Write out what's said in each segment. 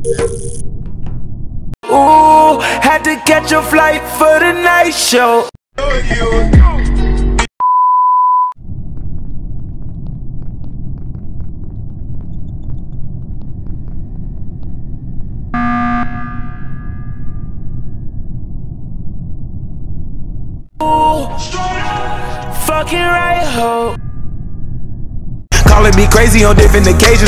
Ooh, had to catch a flight for the night show. Ooh, fucking right, ho. Calling me crazy on different occasions.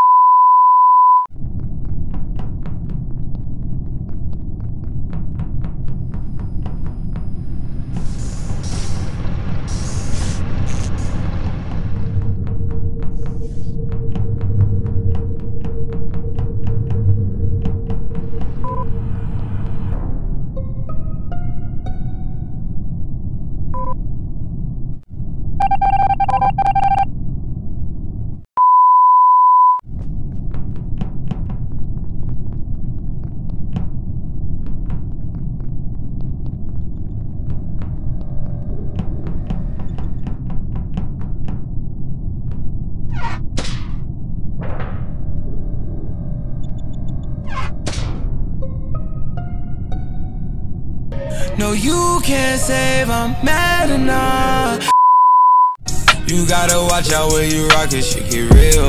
No, you can't save, I'm mad enough. You gotta watch out where you rock it, shit get real.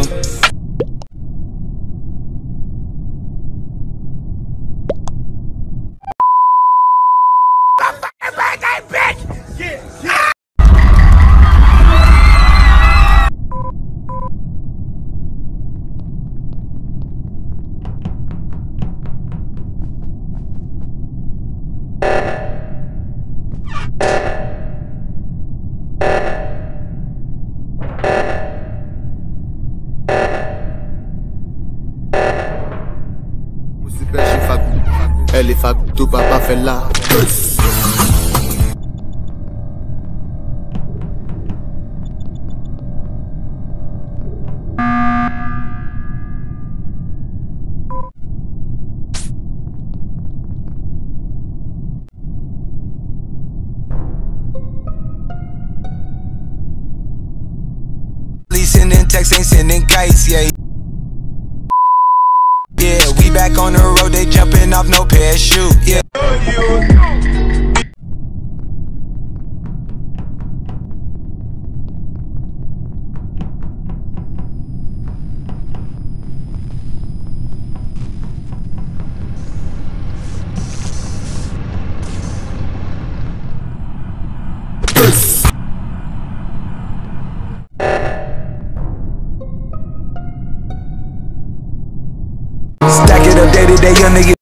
Elle est fab, tout papa fait là. Sending texts, ain't sending kites, yeah. Yeah, we back on the road, they jumping off no parachute, yeah. Stack it up day to day, young nigga.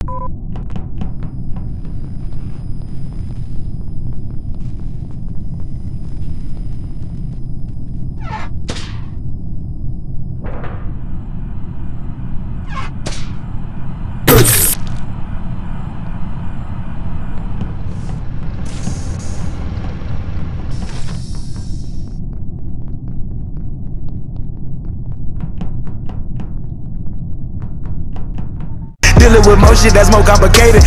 Dealing with more shit that's more complicated.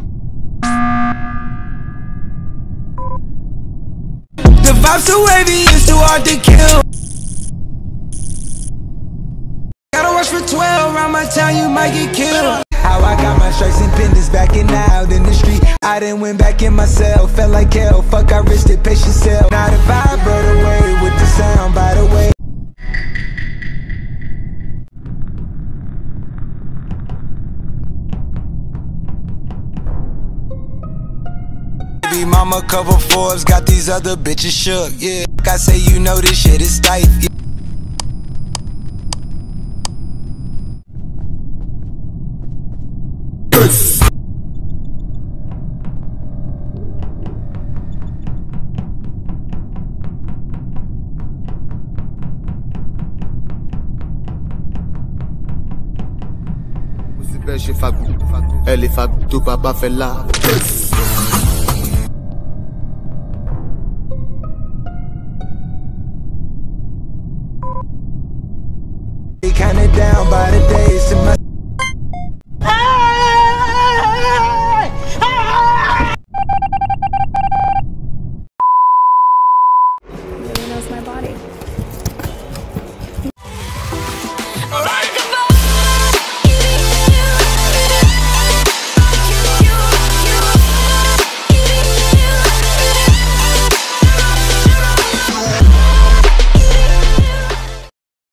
The vibes too wavy, it's too hard to kill. Gotta watch for 12, around my town you might get killed. How I got my stripes and pendants back and out in the street. I done went back in myself, felt like hell. Fuck, I risked it, pace yourself. Now the vibe rode away with the sound, by the way. Mama cover Forbes, got these other bitches shook, yeah. Like I say, you know this shit is tight, yeah. Elle est fab, tout papa fait là. Kinda down by the day.